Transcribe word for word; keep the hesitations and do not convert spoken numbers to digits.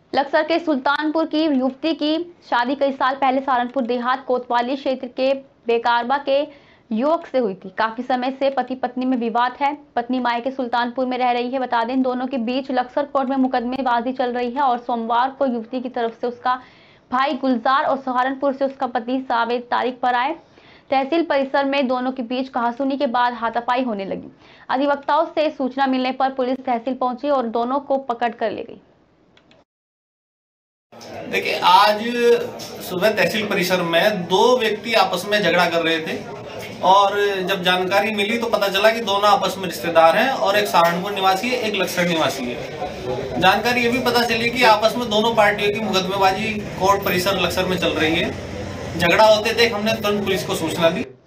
लक्सर के सुल्तानपुर की युवती की शादी कई साल पहले सहारनपुर देहात कोतवाली क्षेत्र के बेकारबा के युवक से हुई थी। काफी समय से पति पत्नी में विवाद है। पत्नी मायके सुल्तानपुर में रह रही है। बता दें, दोनों के बीच लक्सर कोर्ट में मुकदमेबाजी चल रही है और सोमवार को युवती की तरफ से उसका भाई गुलजार और सहारनपुर से उसका पति सावेद तारीख पर आए। तहसील परिसर में दोनों के बीच कहासुनी के बाद हाथापाई होने लगी। अधिवक्ताओं से सूचना मिलने पर पुलिस तहसील पहुंची और दोनों को पकड़ कर ले गई। देखिए, आज सुबह तहसील परिसर में दो व्यक्ति आपस में झगड़ा कर रहे थे और जब जानकारी मिली तो पता चला कि दोनों आपस में रिश्तेदार हैं और एक सहारनपुर निवासी है, एक लक्सर निवासी है। जानकारी ये भी पता चली कि आपस में दोनों पार्टियों की मुकदमेबाजी कोर्ट परिसर लक्सर में चल रही है। झगड़ा होते देख हमने तुरंत पुलिस को सूचना दी।